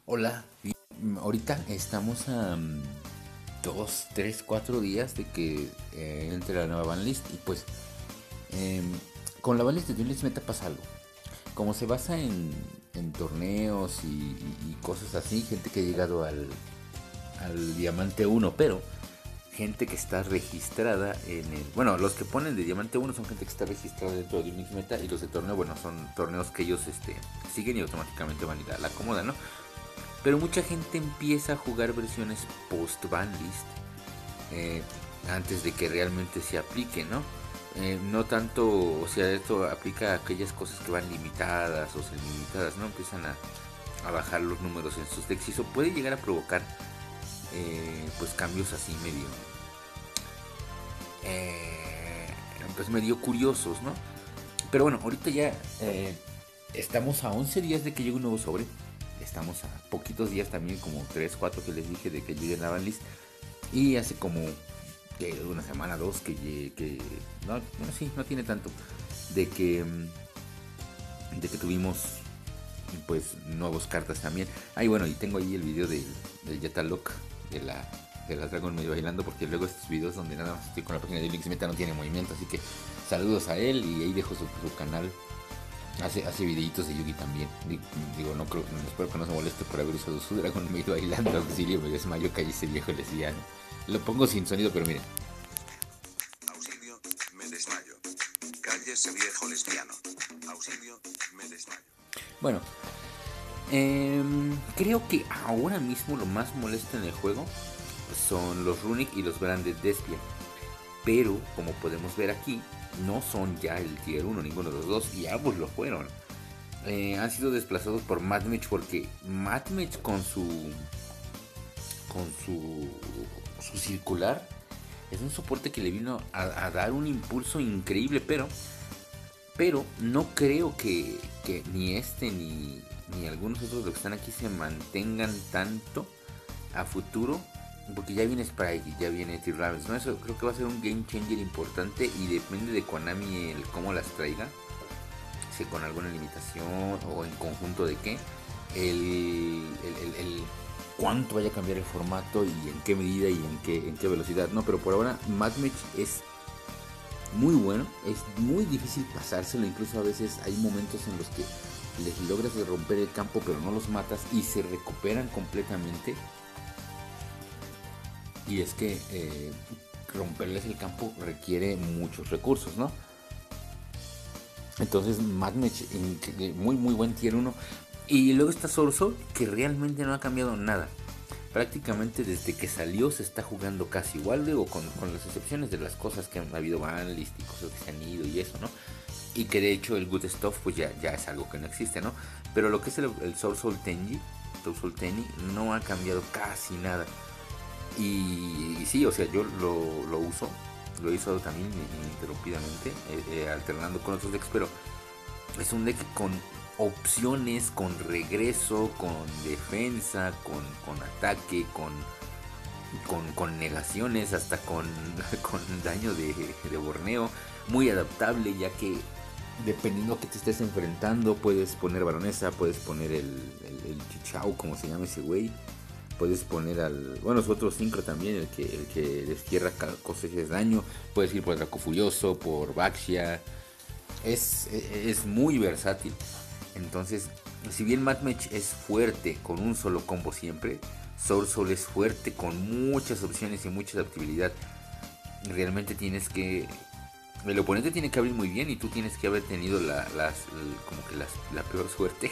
Hola, ahorita estamos a 2, 3, 4 días de que entre la nueva banlist y pues em, con la banlist de Dreamless Meta pasa algo. Como se basa en torneos y cosas así, gente que ha llegado al Diamante 1, pero gente que está registrada en el... Bueno, los que ponen de Diamante 1 son gente que está registrada dentro de Dreamless Meta y los de torneo, bueno, son torneos que ellos siguen y automáticamente van y la acomodan, ¿no? Pero mucha gente empieza a jugar versiones post-banlist antes de que realmente se aplique, ¿no? No tanto, o sea, esto aplica a aquellas cosas que van limitadas o semi-limitadas, ¿no? Empiezan a bajar los números en sus decks y eso puede llegar a provocar pues cambios así medio pues medio curiosos, ¿no? Pero bueno, ahorita ya estamos a 11 días de que llegue un nuevo sobre. Estamos a poquitos días también, como 3 4 que les dije de que llegue la banlist. Y hace como una semana, dos que no, bueno, sí, no tiene tanto. De que tuvimos pues nuevos cartas también. Bueno, y tengo ahí el video del Yetalok de la Dragon medio bailando, porque luego estos videos donde nada más estoy con la página de Links Meta no tiene movimiento, así que saludos a él y ahí dejo su canal. Hace videitos de Yugi también. Digo, no creo, espero que no se moleste por haber usado su Dragon medio bailando. Auxilio, me desmayo, calle ese viejo lesbiano. Lo pongo sin sonido, pero miren. Auxilio, me desmayo. Calle ese viejo lesbiano. Auxilio, me desmayo. Bueno, creo que ahora mismo lo más molesto en el juego son los Runic y los Branded Despia. Pero, como podemos ver aquí, no son ya el tier 1, ninguno de los dos, y ambos lo fueron. Han sido desplazados por Madmech porque Madmech con su circular es un soporte que le vino a dar un impulso increíble, pero no creo que ni ni algunos otros de los que están aquí se mantengan tanto a futuro, porque ya viene Sprite y ya viene T-Ravens, ¿no? Eso creo que va a ser un game changer importante y depende de Konami el cómo las traiga, si con alguna limitación o en conjunto de qué, el cuánto vaya a cambiar el formato y en qué medida y en qué velocidad, ¿no? Pero por ahora Madmech es muy bueno, es muy difícil pasárselo, incluso a veces hay momentos en los que les logras romper el campo pero no los matas y se recuperan completamente. Y es que romperles el campo requiere muchos recursos, ¿no? Entonces Madmech, muy muy buen tier 1. Y luego está Sorso, que realmente no ha cambiado nada. Prácticamente desde que salió se está jugando casi igual, digo, con las excepciones de las cosas que han habido banlist y cosas que se han ido y eso, ¿no? Y que de hecho el Good Stuff pues ya es algo que no existe, ¿no? Pero lo que es el Soul Tenji no ha cambiado casi nada. Y sí, o sea, yo lo uso, lo he usado también ininterrumpidamente, alternando con otros decks, pero es un deck con opciones, con regreso, con defensa, con ataque, con negaciones, hasta con daño de borneo, muy adaptable, ya que dependiendo a qué te estés enfrentando, puedes poner baronesa, puedes poner el chichao, como se llama ese güey. Puedes poner bueno, su otro sincro también, el que destierra cosechas de daño. Puedes ir por Draco Furioso, por Baxia. Es muy versátil. Entonces, si bien Madmech es fuerte con un solo combo siempre, Soul es fuerte con muchas opciones y mucha adaptabilidad. Realmente tienes que... El oponente tiene que abrir muy bien y tú tienes que haber tenido la peor suerte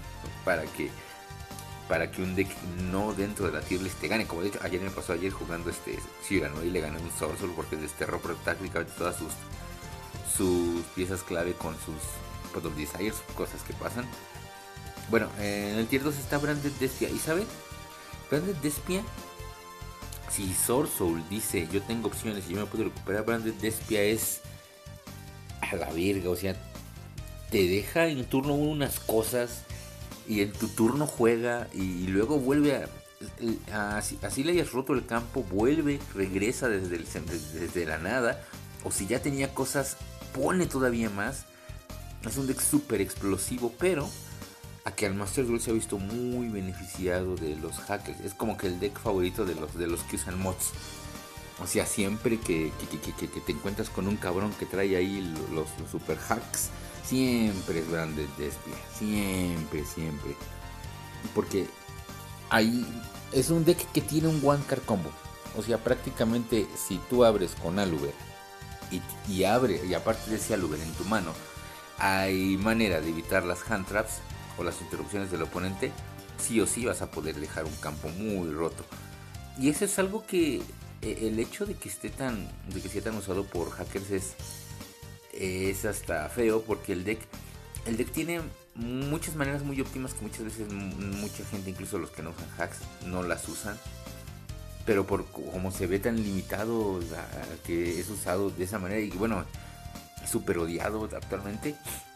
para que un deck no dentro de la tier list te gane. Como de hecho ayer me pasó jugando sí ganó y le gané un Sorcerer porque desterró prácticamente todas sus piezas clave con sus Pot of Desires, cosas que pasan. Bueno, en el tier 2 está Branded Despia. ¿Y saben? Branded Despia, si Sorcerer dice yo tengo opciones y yo me puedo recuperar, Branded Despia es a la verga. O sea, te deja en turno 1 unas cosas y en tu turno juega y luego vuelve así le hayas roto el campo, regresa desde la nada, o si ya tenía cosas, pone todavía más. Es un deck súper explosivo, pero a que al Master Duel se ha visto muy beneficiado de los hackers. Es como que el deck favorito de los que usan mods. O sea, siempre que te encuentras con un cabrón que trae ahí los super hacks, siempre es Branded Despia. Siempre. Porque ahí es un deck que tiene un one card combo. O sea, prácticamente si tú abres con Aluber y aparte de ese Aluber en tu mano, hay manera de evitar las hand traps o las interrupciones del oponente, sí o sí vas a poder dejar un campo muy roto. Y eso es algo que el hecho de que sea tan usado por hackers es hasta feo, porque el deck tiene muchas maneras muy óptimas que muchas veces mucha gente, incluso los que no usan hacks, no las usan. Pero por como se ve tan limitado a que es usado de esa manera, y bueno, es súper odiado actualmente.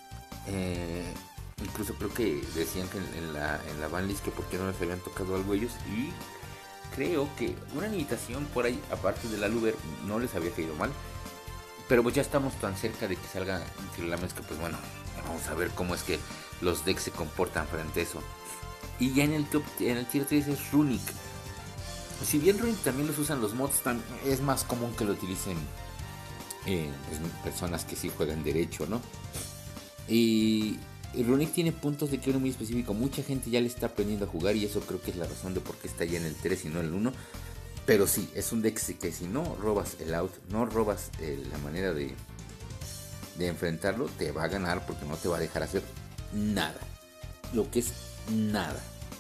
Incluso creo que decían que en la banlist que por qué no les habían tocado algo ellos, y creo que una limitación por ahí, aparte del Aluber, no les había caído mal. Pero pues ya estamos tan cerca de que salga la mezcla, pues bueno, vamos a ver cómo es que los decks se comportan frente a eso. Y ya en el tier 3 es Runic. Si bien Runic también los usan los mods, es más común que lo utilicen pues, personas que sí juegan derecho, ¿no? Y Runic tiene puntos de quiebra muy específico. Mucha gente ya le está aprendiendo a jugar, y eso creo que es la razón de por qué está ya en el 3 y no en el 1. Pero sí, es un deck que si no robas el out, no robas la manera de enfrentarlo, te va a ganar, porque no te va a dejar hacer nada. Lo que es nada.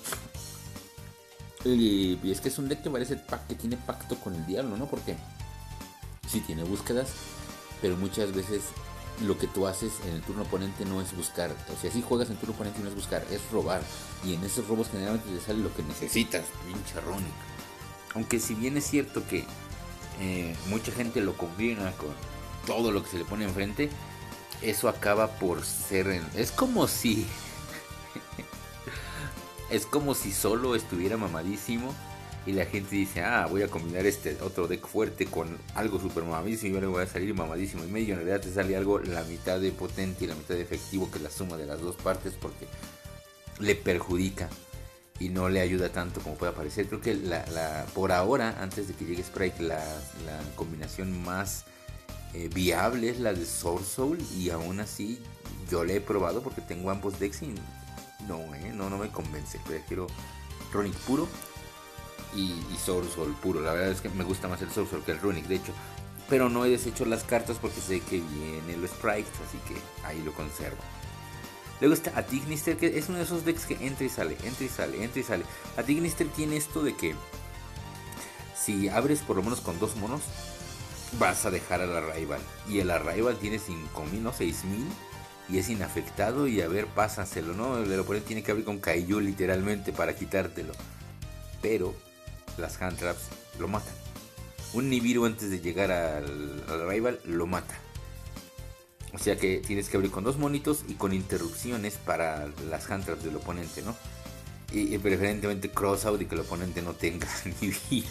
Y es que es un deck que parece que tiene pacto con el diablo, ¿no? Porque sí tiene búsquedas, pero muchas veces lo que tú haces en el turno oponente no es buscar. O sea, si juegas en turno oponente no es buscar, es robar. Y en esos robos generalmente te sale lo que necesitas, pinche Runic. Aunque si bien es cierto que mucha gente lo combina con todo lo que se le pone enfrente, eso acaba por ser... Es como si... es como si solo estuviera mamadísimo y la gente dice, voy a combinar este otro deck fuerte con algo super mamadísimo y ahora voy a salir mamadísimo y medio. En realidad te sale algo la mitad de potente y la mitad de efectivo, que es la suma de las dos partes, porque le perjudica y no le ayuda tanto como puede parecer. Creo que por ahora, antes de que llegue Sprite, la combinación más viable es la de Sword Soul, y aún así yo la he probado porque tengo ambos decks y no me convence. Prefiero Runic puro y Sword Soul puro. La verdad es que me gusta más el Sword Soul que el Runic, de hecho, pero no he deshecho las cartas porque sé que viene el Sprite, así que ahí lo conservo. Luego está Atignister, que es uno de esos decks que entra y sale. Atignister tiene esto de que si abres por lo menos con 2 monos, vas a dejar al Arrival. Y el Arrival tiene 5000, no 6000, y es inafectado. Y a ver, pásaselo, ¿no? El oponente tiene que abrir con Kaiju literalmente para quitártelo. Pero las hand traps lo matan. Un Nibiru antes de llegar al Arrival lo mata. O sea que tienes que abrir con 2 monitos y con interrupciones para las hand traps del oponente, ¿no? Y preferentemente cross out y que el oponente no tenga Nibiru.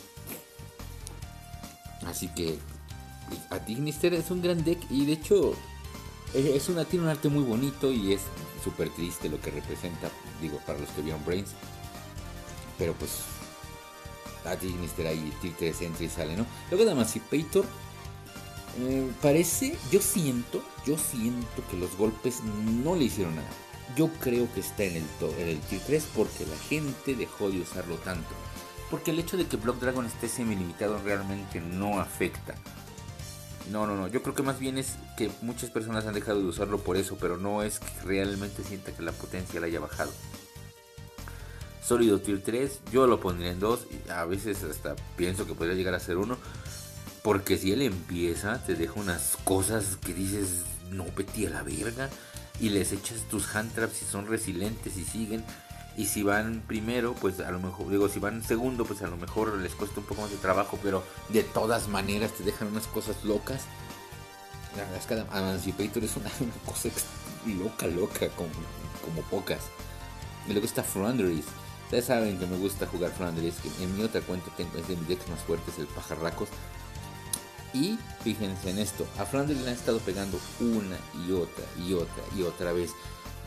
Así que Atignister es un gran deck, y de hecho tiene un arte muy bonito y es súper triste lo que representa, digo, para los que vieron Brains. Pero pues Atignister ahí tier 3 entra y sale, ¿no? Luego de Emancipator, parece, yo siento que los golpes no le hicieron nada. Yo creo que está en el tier 3 porque la gente dejó de usarlo tanto. Porque el hecho de que Block Dragon esté semi-limitado realmente no afecta. No, yo creo que más bien es que muchas personas han dejado de usarlo por eso, pero no es que realmente sienta que la potencia le haya bajado. Sólido tier 3, yo lo pondría en 2, y a veces hasta pienso que podría llegar a ser 1. Porque si él empieza, te deja unas cosas que dices, no, vete a la verga. Y les echas tus hand traps y son resilientes y siguen. Y si van primero, pues a lo mejor, si van segundo, pues a lo mejor les cuesta un poco más de trabajo. Pero de todas maneras te dejan unas cosas locas. La verdad es que Emancipator es una cosa loca, como pocas. Y luego está Flanders. Ustedes saben que me gusta jugar Flanders, que en mi otra cuenta es de mis decks más fuertes, el Pajarracos. Y fíjense en esto, a Flanders le han estado pegando una y otra vez.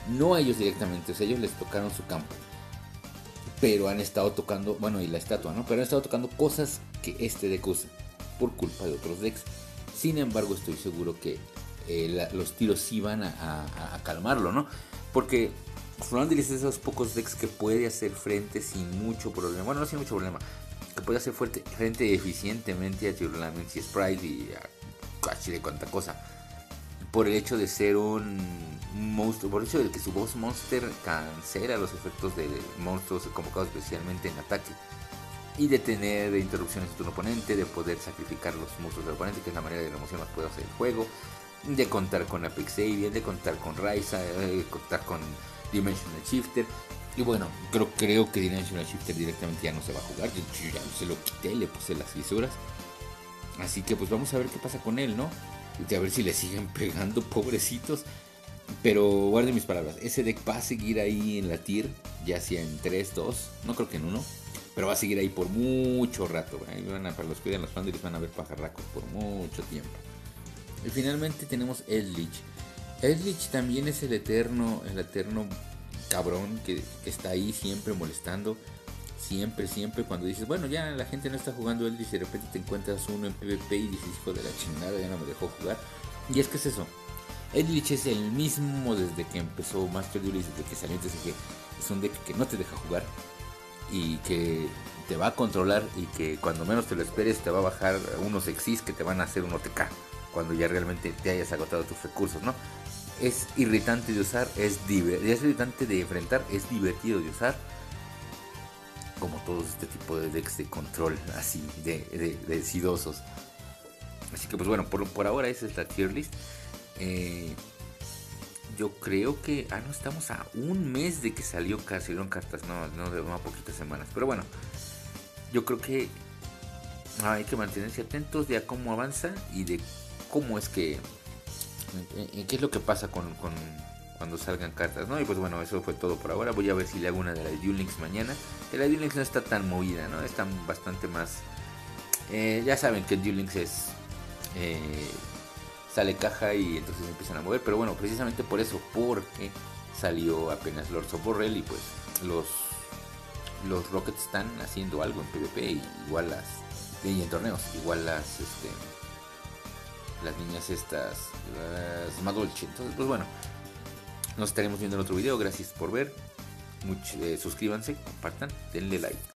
No a ellos directamente, o sea, ellos les tocaron su campo. Pero han estado tocando, bueno, y la estatua, ¿no? Pero han estado tocando cosas que este deck usa por culpa de otros decks. Sin embargo, estoy seguro que los tiros sí van a calmarlo, ¿no? Porque Flandre es de esos pocos decks que puede hacer frente sin mucho problema. Bueno, no sin mucho problema. Que puede hacer frente eficientemente a Tearlaments y Sprite y a casi de cuanta cosa. Por el hecho de ser un monstruo, por el hecho de que su boss monster cancela los efectos de monstruos convocados especialmente en ataque. Y de tener interrupciones de turno oponente, de poder sacrificar los monstruos del oponente, que es la manera de remoción más poderosa del juego. De contar con Apex Alien, de contar con Raiza, de contar con Dimensional Shifter. Y bueno, creo que Dimensional Shifter directamente ya no se va a jugar. Yo ya se lo quité, le puse las fisuras. Así que pues vamos a ver qué pasa con él, ¿no? Y a ver si le siguen pegando, pobrecitos. Pero guarden mis palabras, ese deck va a seguir ahí en la tier, ya sea en 3, 2, no creo que en 1. Pero va a seguir ahí por mucho rato. Ahí para los que cuidan los Foundries van a ver pajarracos por mucho tiempo. Y finalmente tenemos Eldritch. Eldritch también es el eterno cabrón que está ahí siempre molestando. Siempre cuando dices, bueno, ya la gente no está jugando Eldritch, de repente te encuentras uno en PvP y dices, hijo de la chingada, ya no me dejó jugar. Y es que es eso. Eldritch es el mismo desde que empezó Master Duel, desde que salió, entonces que es un deck que no te deja jugar y que te va a controlar y que cuando menos te lo esperes te va a bajar unos exis que te van a hacer un OTK cuando ya realmente te hayas agotado tus recursos, ¿no? Es irritante de usar, es irritante de enfrentar, es divertido de usar, como todos este tipo de decks de control así, de sidosos. Así que pues bueno, por ahora esa es la tier list. Yo creo que no estamos a un mes de que salieron cartas, no de una poquitas semanas, pero bueno, yo creo que hay que mantenerse atentos de a cómo avanza y de cómo es que qué es lo que pasa con cuando salgan cartas, ¿no? Y pues bueno, eso fue todo por ahora. Voy a ver si le hago una de la Duel Links mañana. Que la Duel Links no está tan movida, ¿no? Está bastante más. Ya saben que el Duel Links es sale caja y entonces empiezan a mover. Pero bueno, precisamente por eso, porque salió apenas Lords of Borrel y pues los Rockets están haciendo algo en PvP y igual y en torneos, igual las niñas estas, las Madolche. Entonces pues bueno, nos estaremos viendo en otro video. Gracias por ver, suscríbanse, compartan, denle like.